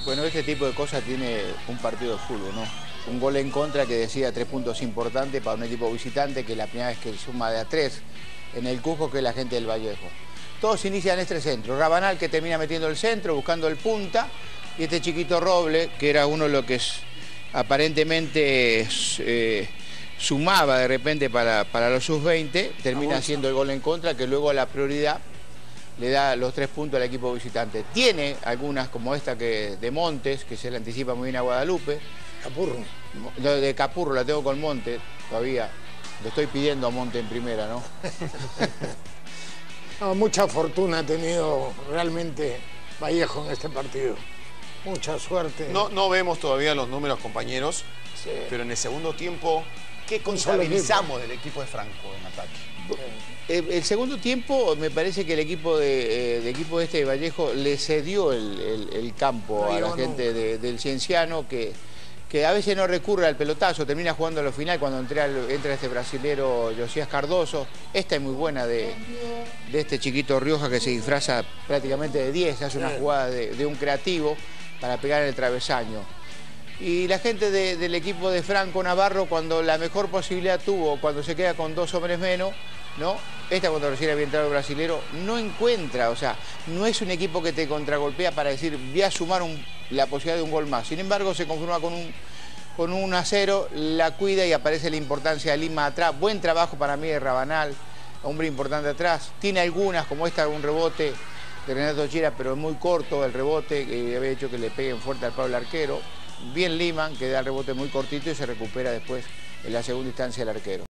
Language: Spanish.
Bueno, este tipo de cosas tiene un partido de fútbol, ¿no? Un gol en contra que decía 3 puntos importantes para un equipo visitante, que es la primera vez que suma de a 3 en el Cusco, que es la gente del Vallejo. Todos inician este centro. Rabanal, que termina metiendo el centro, buscando el punta, y este chiquito Roble, que era uno de lo que aparentemente sumaba de repente para los sub-20, termina haciendo el gol en contra, que luego la prioridad le da los 3 puntos al equipo visitante. Tiene algunas como esta de Montes, que se le anticipa muy bien a Guadalupe. Capurro. Lo de Capurro la tengo con Monte todavía. Le estoy pidiendo a Monte en primera, ¿no? No, mucha fortuna ha tenido realmente Vallejo en este partido. Mucha suerte. No vemos todavía los números, compañeros, sí, pero en el segundo tiempo, ¿qué contabilizamos del equipo de Franco en ataque? El segundo tiempo me parece que el equipo de Vallejo le cedió el campo a la gente del Cienciano, que a veces no recurre al pelotazo, termina jugando a lo final cuando entra este brasilero Josías Cardoso. Esta es muy buena de este chiquito Rioja, que se disfraza prácticamente de 10, hace una jugada de un creativo para pegar en el travesaño. Y la gente del equipo de Franco Navarro, cuando la mejor posibilidad tuvo, cuando se queda con 2 hombres menos, ¿no? Esta, cuando recién había entrado el brasilero, no encuentra, o sea, no es un equipo que te contragolpea para decir, voy a sumar la posibilidad de un gol más. Sin embargo, se conforma con un 1-0, la cuida y aparece la importancia de Lima atrás. Buen trabajo para mí de Rabanal, hombre importante atrás. Tiene algunas, como esta, un rebote de Renato Chira, pero es muy corto el rebote, que había hecho que le peguen fuerte al palo el arquero. Bien Liman, que da el rebote muy cortito y se recupera después en la segunda instancia el arquero.